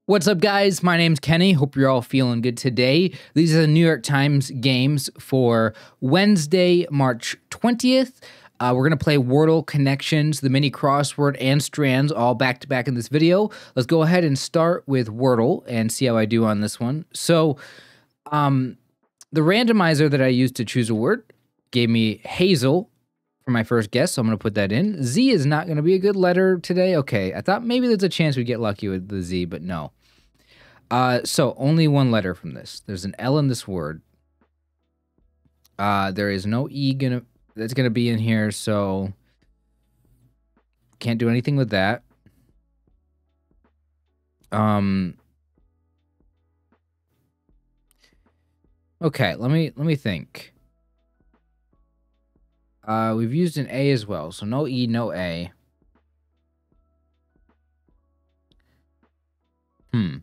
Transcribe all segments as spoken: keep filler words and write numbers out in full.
What's up, guys? My name's Kenny. Hope you're all feeling good today. These are the New York Times games for Wednesday, March twentieth. Uh, we're going to play Wordle Connections, the mini crossword, and strands all back-to-back in this video. Let's go ahead and start with Wordle and see how I do on this one. So, um, the randomizer that I used to choose a word gave me Hazel for my first guess, so I'm going to put that in. Z is not going to be a good letter today. Okay, I thought maybe there's a chance we'd get lucky with the Z, but no. Uh, so, only one letter from this. There's an L in this word. Uh, there is no E gonna, that's going to be in here, so can't do anything with that. Um... Okay, let me let me think. Uh, we've used an A as well, so no E, no A. Hmm.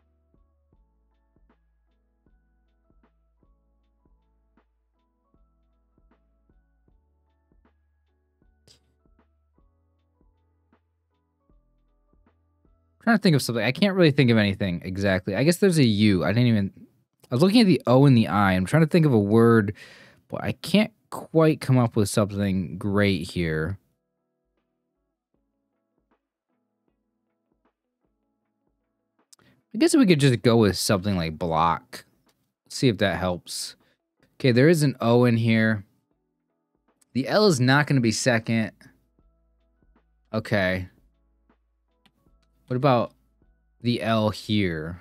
I'm trying to think of something. I can't really think of anything exactly. I guess there's a U. I didn't even... I was looking at the O and the I. I'm trying to think of a word, but I can't quite come up with something great here. I guess we could just go with something like block. See if that helps. Okay, there is an O in here. The L is not going to be second. Okay. What about the L here?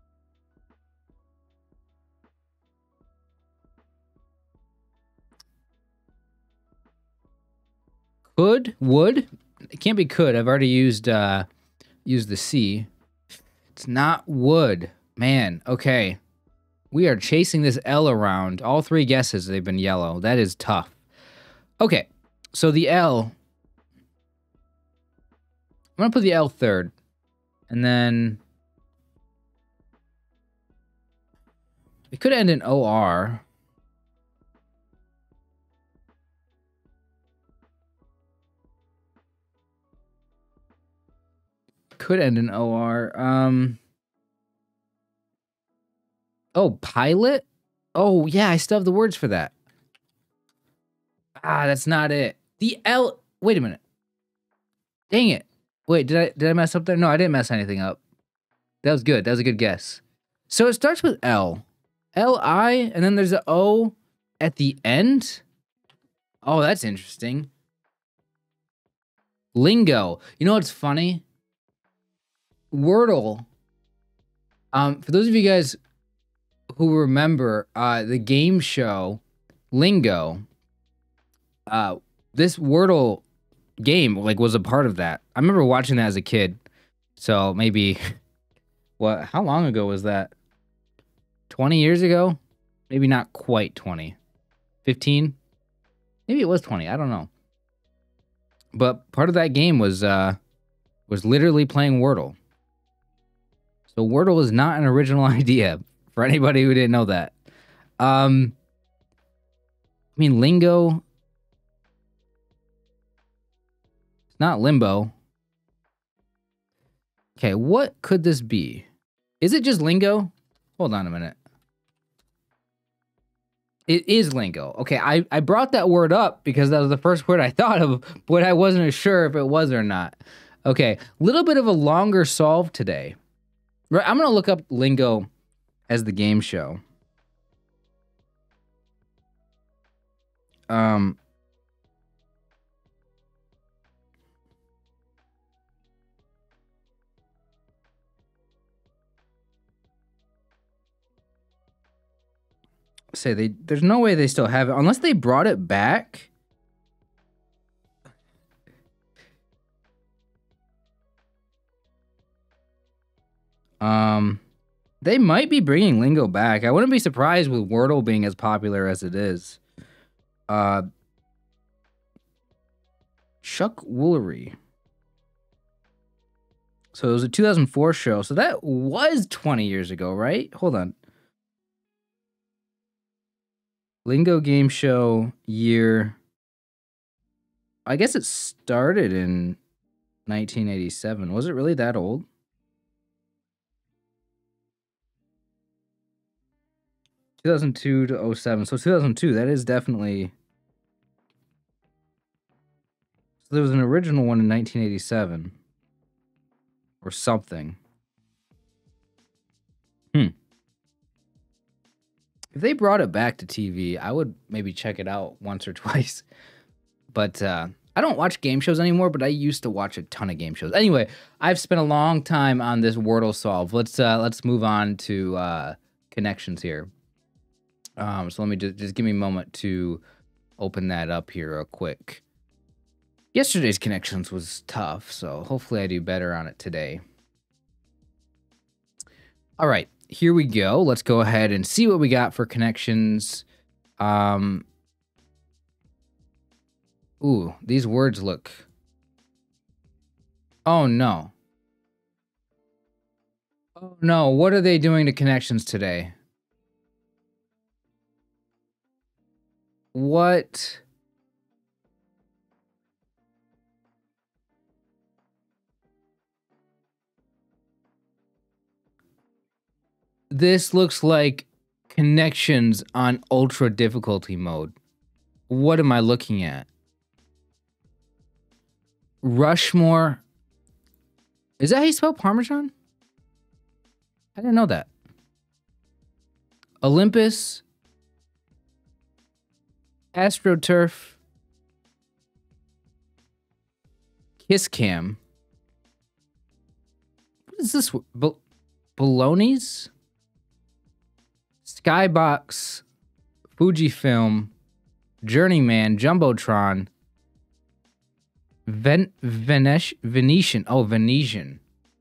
Could, would, it can't be could. I've already used uh, used the C. It's not would. Man, okay. We are chasing this L around. All three guesses, they've been yellow. That is tough. Okay, so the L. I'm gonna put the L third. And then it could end in O R. Could end in O R. Um. Oh, pilot? Oh, yeah, I still have the words for that. Ah, that's not it. The L... Wait a minute. Dang it. Wait, did I did I mess up there? No, I didn't mess anything up. That was good. That was a good guess. So it starts with L. L I, and then there's an O at the end? Oh, that's interesting. Lingo. You know what's funny? Wordle. Um, for those of you guys who remember uh, the game show Lingo, uh, this Wordle game like was a part of that. I remember watching that as a kid. So maybe what? How long ago was that? twenty years ago? Maybe not quite twenty. fifteen? Maybe it was twenty. I don't know. But part of that game was uh, was literally playing Wordle. So Wordle is not an original idea for anybody who didn't know that. Um, I mean, lingo. It's not limbo. Okay, what could this be? Is it just lingo? Hold on a minute. It is lingo. Okay, I, I brought that word up because that was the first word I thought of, but I wasn't sure if it was or not. Okay, a little bit of a longer solve today. I'm going to look up lingo as the game show. Um, say they there's no way they still have it unless they brought it back. Um, they might be bringing lingo back. I wouldn't be surprised with Wordle being as popular as it is. Uh, Chuck Woolery. So it was a two thousand four show. So that was twenty years ago, right? Hold on. Lingo game show year. I guess it started in nineteen eighty-seven. Was it really that old? two thousand two to oh seven. So two thousand two, that is definitely... So there was an original one in nineteen eighty-seven. Or something. Hmm. If they brought it back to T V, I would maybe check it out once or twice. But uh, I don't watch game shows anymore, but I used to watch a ton of game shows. Anyway, I've spent a long time on this Wordle solve. Let's uh, let's move on to uh, connections here. Um, so let me just, just give me a moment to open that up here real quick. Yesterday's connections was tough, so hopefully I do better on it today. All right, here we go. Let's go ahead and see what we got for connections. Um, ooh, these words look... Oh, no. Oh, no. What are they doing to connections today? What... This looks like connections on ultra difficulty mode. What am I looking at? Rushmore. Is that how you spell Parmesan? I didn't know that. Olympus. AstroTurf. Kiss Cam. What is this? Bal Baloney's? Skybox, Fujifilm, Journeyman, Jumbotron, Ven Venetian, Venetian, oh, Venetian.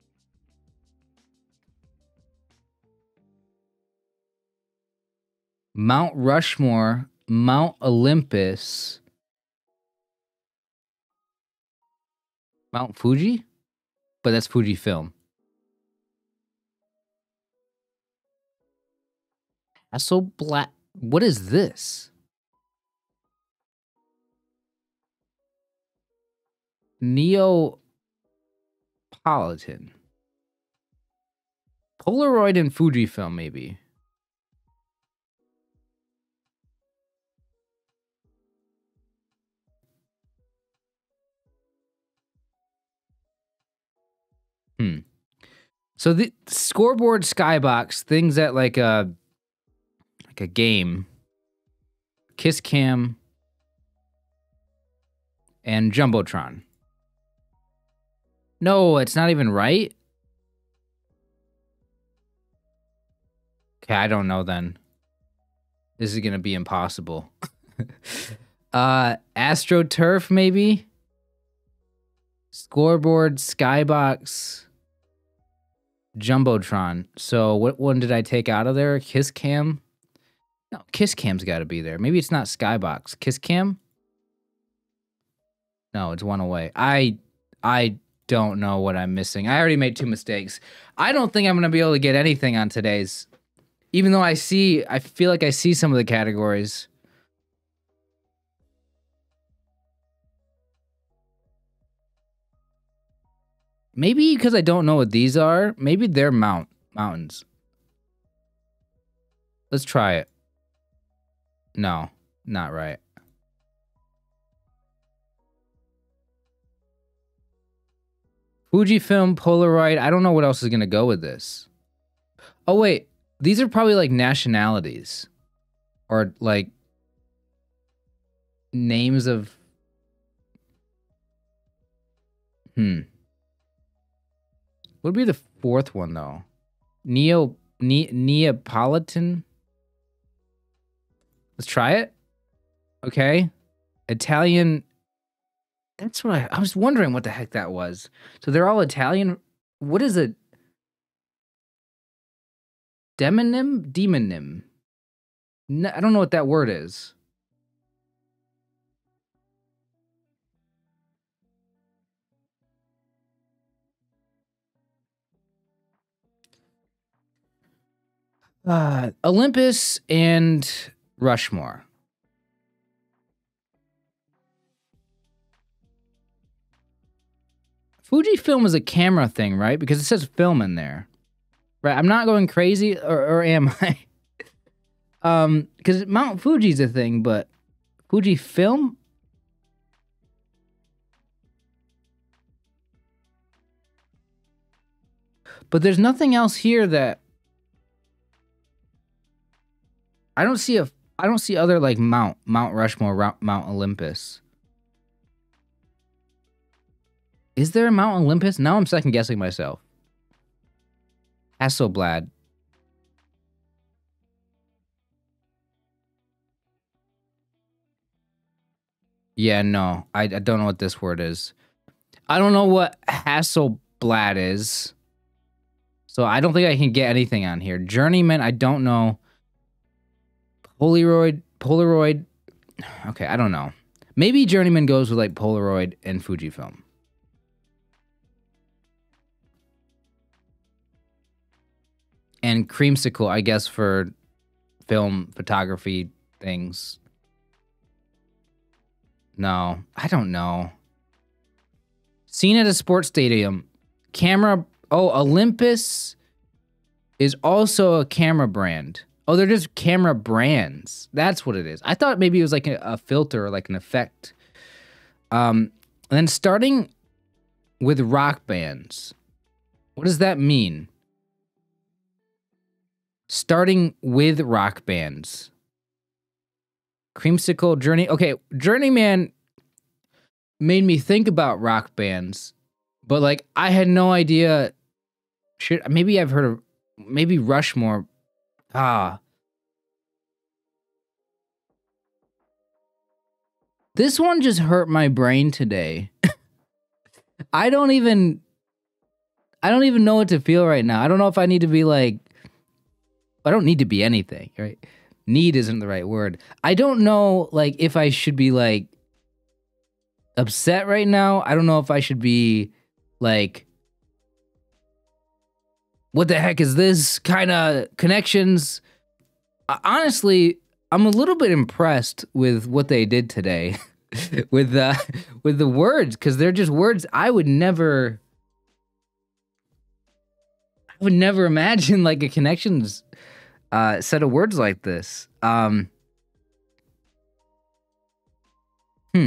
Mount Rushmore, Mount Olympus, Mount Fuji? But that's Fujifilm. Hasselblad. What is this? Neapolitan. Polaroid and Fujifilm, maybe. Hmm. So the scoreboard, skybox, things that like a like a game. Kiss Cam and Jumbotron. No, it's not even right. Okay, I don't know then. This is gonna be impossible. uh, AstroTurf, maybe? Scoreboard, Skybox, Jumbotron. So what one did I take out of there? Kiss Cam? No, Kiss Cam's got to be there. Maybe it's not Skybox. Kiss Cam? No, it's one away. I I don't know what I'm missing. I already made two mistakes. I don't think I'm going to be able to get anything on today's. Even though I see, I feel like I see some of the categories. Maybe because I don't know what these are. Maybe they're mount mountains. Let's try it. No, not right. Fujifilm, Polaroid. I don't know what else is going to go with this. Oh, wait. These are probably like nationalities. Or like names of... Hmm. What would be the fourth one, though? Neo... Ne Neapolitan? Let's try it. Okay. Italian... That's what I... I was wondering what the heck that was. So they're all Italian? What is it? Demonym? Demonym. No, I don't know what that word is. Uh, Olympus and Rushmore. Fujifilm is a camera thing, right? Because it says film in there. Right, I'm not going crazy, or, or am I? Um, because Mount Fuji's a thing, but Fujifilm? But there's nothing else here that I don't see a I don't see other like Mount Mount Rushmore, Mount Olympus. Is there a Mount Olympus? Now I'm second guessing myself. Hasselblad. Yeah, no. I, I don't know what this word is. I don't know what Hasselblad is. So I don't think I can get anything on here. Journeyman, I don't know. Polaroid, Polaroid. Okay, I don't know. Maybe Journeyman goes with like Polaroid and Fujifilm. And Creamsicle, I guess, for film photography things. No, I don't know. Seen at a sports stadium. Camera. Oh, Olympus is also a camera brand. Oh, they're just camera brands. That's what it is. I thought maybe it was like a, a filter or like an effect. Um, and then starting with rock bands. What does that mean? Starting with rock bands. Creamsicle, Journey. Okay, Journeyman made me think about rock bands, but like I had no idea. Shit, maybe I've heard of maybe Rushmore. Ah. This one just hurt my brain today. I don't even I don't even know what to feel right now. I don't know if I need to be like I don't need to be anything, right? Need isn't the right word. I don't know, like, if I should be, like, upset right now. I don't know if I should be, like, what the heck is this kind of connections? Uh, honestly, I'm a little bit impressed with what they did today with, uh, with the words, because they're just words I would never... I would never imagine, like, a connections... Uh, set of words like this. Um, hmm.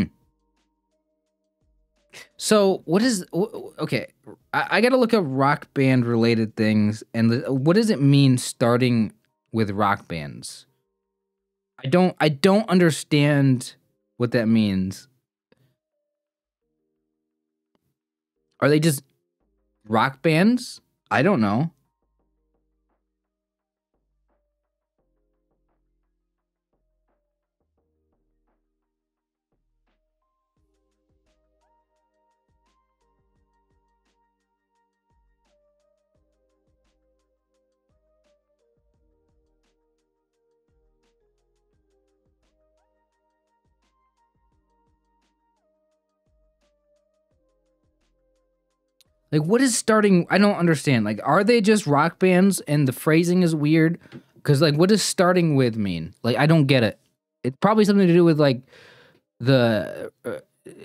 So what is, okay, I, I gotta look up rock band related things. And what does it mean starting with rock bands? I don't, I don't understand what that means. Are they just rock bands? I don't know. Like, what is starting? I don't understand. Like, are they just rock bands and the phrasing is weird? Because, like, what does starting with mean? Like, I don't get it. It's probably something to do with, like, the... Uh,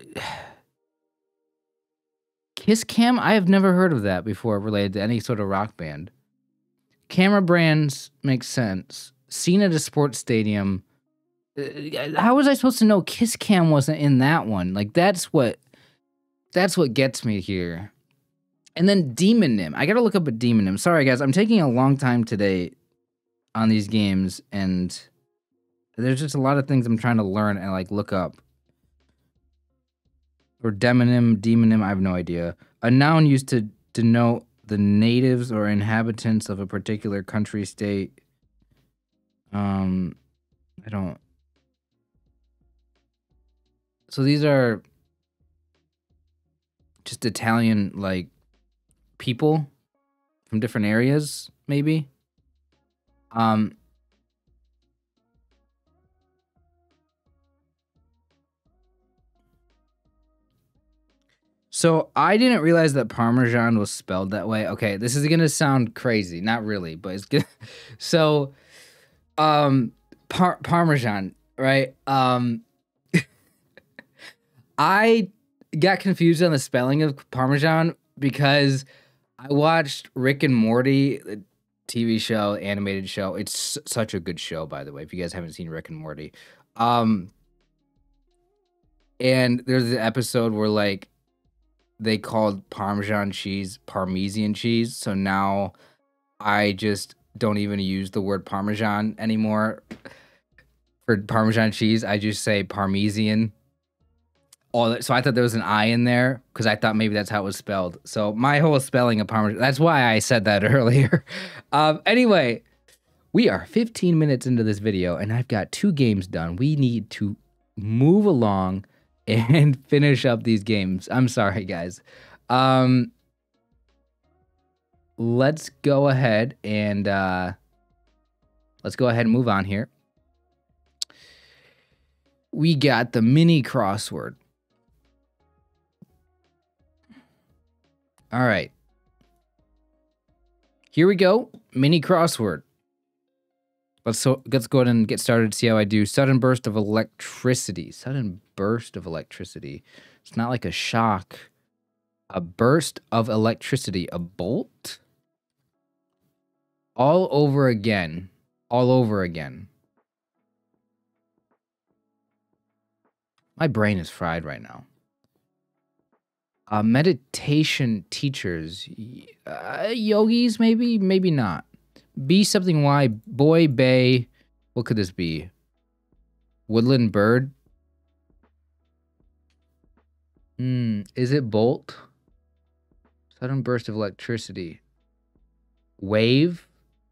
Kiss Cam? I have never heard of that before related to any sort of rock band. Camera brands makes sense. Seen at a sports stadium. Uh, how was I supposed to know Kiss Cam wasn't in that one? Like, that's what... That's what gets me here. And then demonym. I gotta look up a demonym. Sorry, guys. I'm taking a long time today on these games, and there's just a lot of things I'm trying to learn and, like, look up. Or demonym, demonym, I have no idea. A noun used to denote the natives or inhabitants of a particular country, state. Um, I don't... So these are just Italian, like, people from different areas, maybe. Um, so I didn't realize that Parmesan was spelled that way. Okay, this is gonna sound crazy, not really, but it's good. So, um, par Parmesan, right? Um, I got confused on the spelling of Parmesan because I watched Rick and Morty T V show, animated show. It's such a good show, by the way, if you guys haven't seen Rick and Morty. Um, and there's an episode where like they called Parmesan cheese Parmesan cheese. So now I just don't even use the word Parmesan anymore for Parmesan cheese. I just say Parmesan. All that, so I thought there was an I in there because I thought maybe that's how it was spelled. So my whole spelling of Parmesan, that's why I said that earlier. Um, anyway, we are fifteen minutes into this video and I've got two games done. We need to move along and finish up these games. I'm sorry, guys. Um, let's go ahead and uh, let's go ahead and move on here. We got the mini crossword. All right. Here we go. Mini crossword. Let's so let's go ahead and get started. See how I do. Sudden burst of electricity. Sudden burst of electricity. It's not like a shock. A burst of electricity. A bolt. All over again. All over again. My brain is fried right now. Uh, meditation teachers, uh, yogis, maybe, maybe not. Be something Y, boy, bay. What could this be? Woodland bird. Hmm, is it bolt? Sudden burst of electricity. Wave.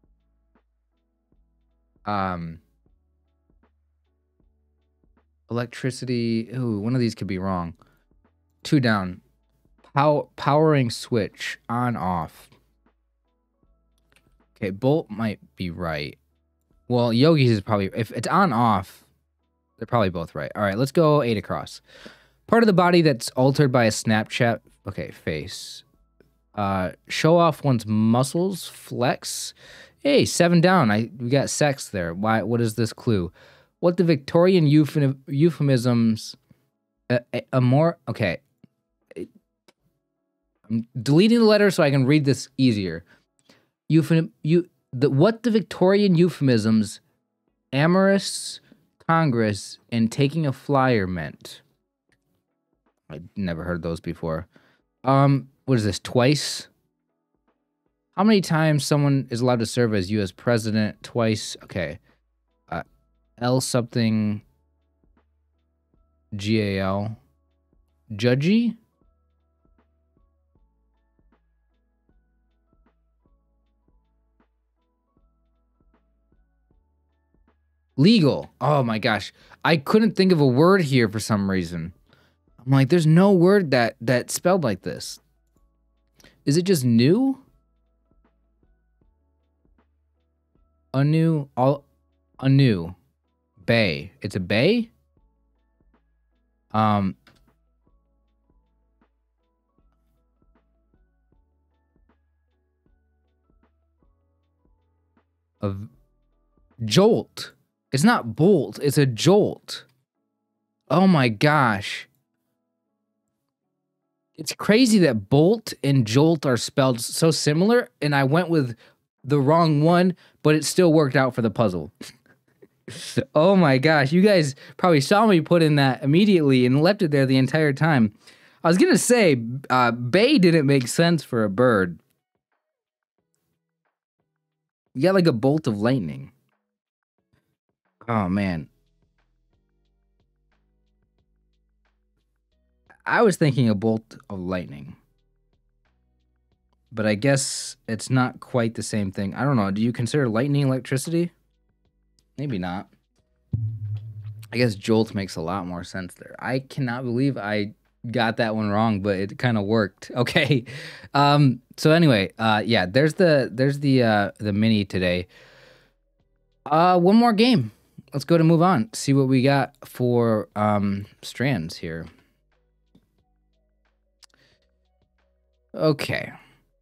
Um. Electricity. Ooh, one of these could be wrong. Two down. Pow powering switch. On, off. Okay, bolt might be right. Well, yogis is probably... If it's on, off, they're probably both right. All right, let's go eight across. Part of the body that's altered by a Snapchat... Okay, face. Uh, show off one's muscles. Flex. Hey, seven down. I We got sex there. Why? What is this clue? What the Victorian euphem euphemisms... A, a, a more... Okay. I'm deleting the letter so I can read this easier. Euphem, you, the, what the Victorian euphemisms, amorous, Congress, and taking a flyer meant. I never heard those before. Um, what is this, twice? How many times someone is allowed to serve as U S president? Twice. Okay. Uh, L something, G A L. Judgy? Legal. Oh my gosh. I couldn't think of a word here for some reason. I'm like, there's no word that that spelled like this. Is it just new? Anew. All anew. Bay. It's a bay? Um of jolt. It's not bolt, it's a jolt. Oh my gosh. It's crazy that bolt and jolt are spelled so similar, and I went with the wrong one, but it still worked out for the puzzle. Oh my gosh, you guys probably saw me put in that immediately and left it there the entire time. I was gonna say, uh, bay didn't make sense for a bird. You got like a bolt of lightning. Oh, man. I was thinking a bolt of lightning. But I guess it's not quite the same thing. I don't know. Do you consider lightning electricity? Maybe not. I guess jolt makes a lot more sense there. I cannot believe I got that one wrong, but it kind of worked. Okay. Um, so anyway, uh, yeah, there's the there's the uh, the mini today. Uh, one more game. Let's go to move on. See what we got for um, strands here. Okay.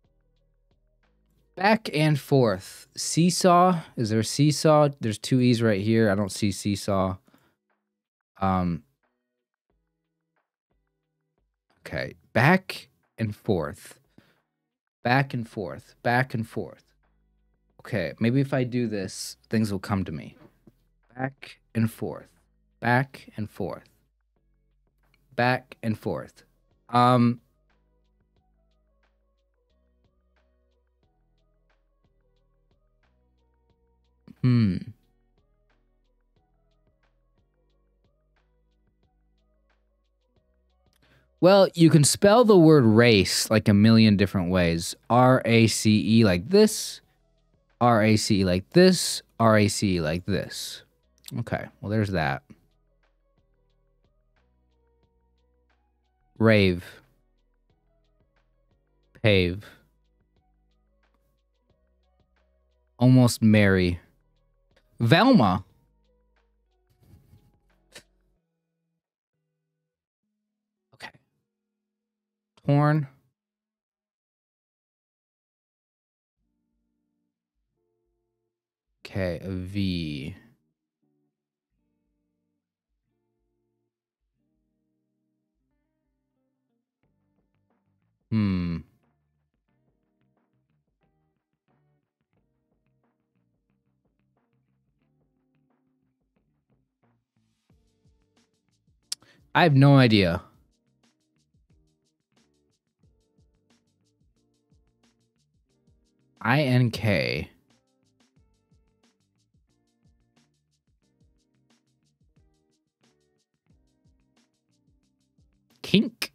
Back and forth. Seesaw. Is there a seesaw? There's two E's right here. I don't see seesaw. Um. Okay. Back and forth. Back and forth. Back and forth. Okay, maybe if I do this, things will come to me. Back and forth. Back and forth. Back and forth. Um... Hmm. Well, you can spell the word race like a million different ways. R A C E like this. R A C E like this. R A C E like this. Okay, well, there's that. Rave. Pave. Almost merry. Velma. Okay. Torn. Okay, a V. Hmm. I have no idea. I N K. Kink.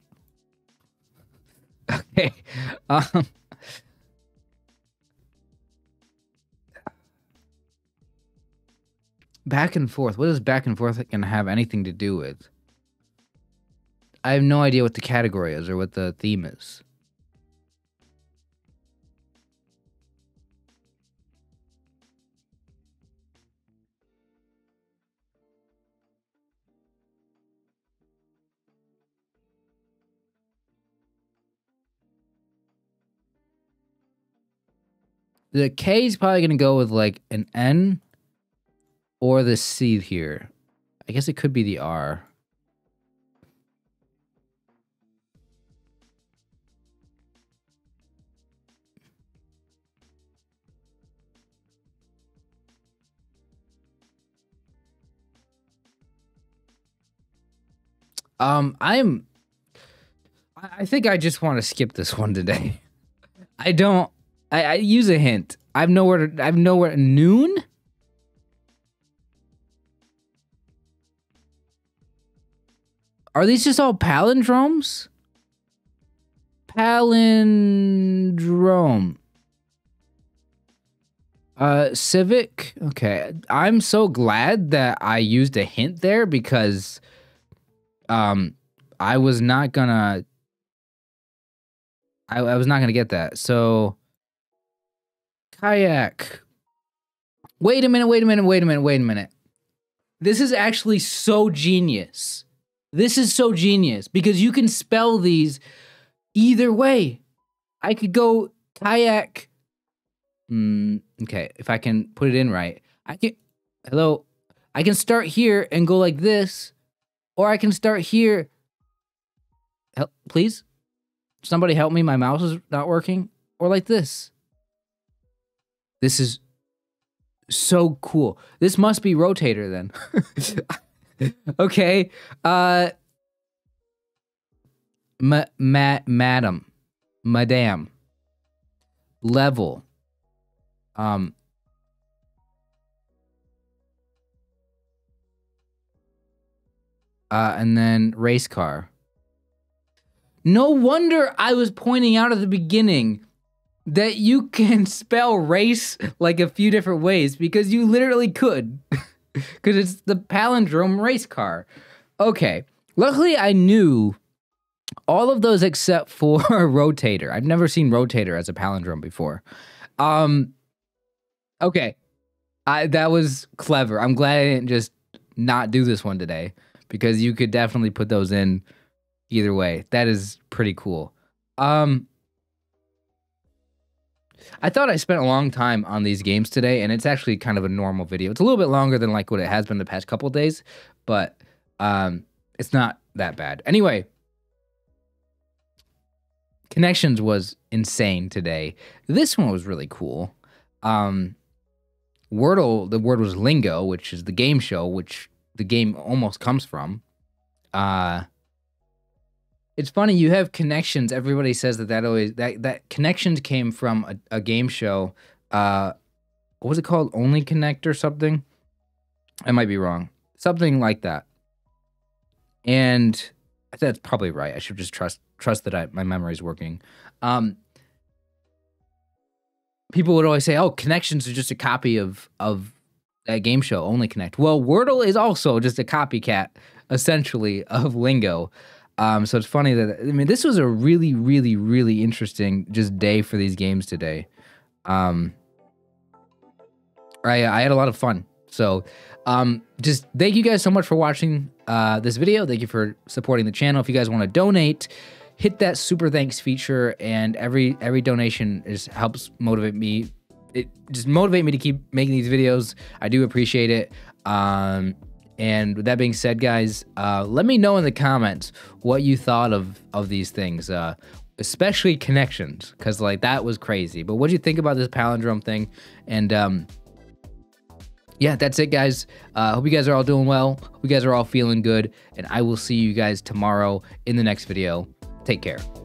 Okay. Um. Back and forth. What is back and forth going to have anything to do with? I have no idea what the category is or what the theme is. The K is probably going to go with like an N or the C here. I guess it could be the R. Um, I'm. I think I just want to skip this one today. I don't. I, I use a hint. I've nowhere. To, I've nowhere. Noon. Are these just all palindromes? Palindrome. Uh, civic. Okay, I'm so glad that I used a hint there because, um, I was not gonna. I, I was not gonna get that. So, kayak. Wait a minute. Wait a minute. Wait a minute. Wait a minute. This is actually so genius. This is so genius because you can spell these either way. I could go kayak. Mm, okay, if I can put it in right. I can, hello, I can start here and go like this, or I can start here. Help, please? Somebody help me, my mouse is not working. Or like this. This is so cool. This must be rotator then. Okay. Uh, ma ma madam. Madame. Level. Um. Uh, and then race car. No wonder I was pointing out at the beginning that you can spell race like a few different ways because you literally could. Because it's the palindrome race car. Okay. Luckily, I knew all of those except for rotator. I've never seen rotator as a palindrome before. Um, okay. I, that was clever. I'm glad I didn't just not do this one today because you could definitely put those in either way. That is pretty cool. Um, I thought I spent a long time on these games today, and it's actually kind of a normal video. It's a little bit longer than like what it has been the past couple of days, but um, it's not that bad. Anyway, Connections was insane today. This one was really cool. Um, Wordle, the word was lingo, which is the game show, which the game almost comes from. Uh, it's funny, you have connections. Everybody says that that always that that connections came from a, a game show. Uh, what was it called? Only Connect or something? I might be wrong. Something like that. And that's probably right. I should just trust trust that I, my memory is working. Um, people would always say, "Oh, Connections is just a copy of of that game show, Only Connect." Well, Wordle is also just a copycat, essentially, of Lingo. Um, so it's funny that I mean, this was a really, really, really interesting just day for these games today. Um, I I had a lot of fun. So, um, just thank you guys so much for watching uh, this video. Thank you for supporting the channel. If you guys want to donate, hit that super thanks feature, and every every donation is helps motivate me. It just motivate me to keep making these videos. I do appreciate it. Um, and with that being said, guys, uh, let me know in the comments what you thought of of these things, uh, especially Connections, because like that was crazy. But what do you think about this palindrome thing? And um, yeah, that's it, guys. Uh, hope you guys are all doing well. Hope you guys are all feeling good, and I will see you guys tomorrow in the next video. Take care.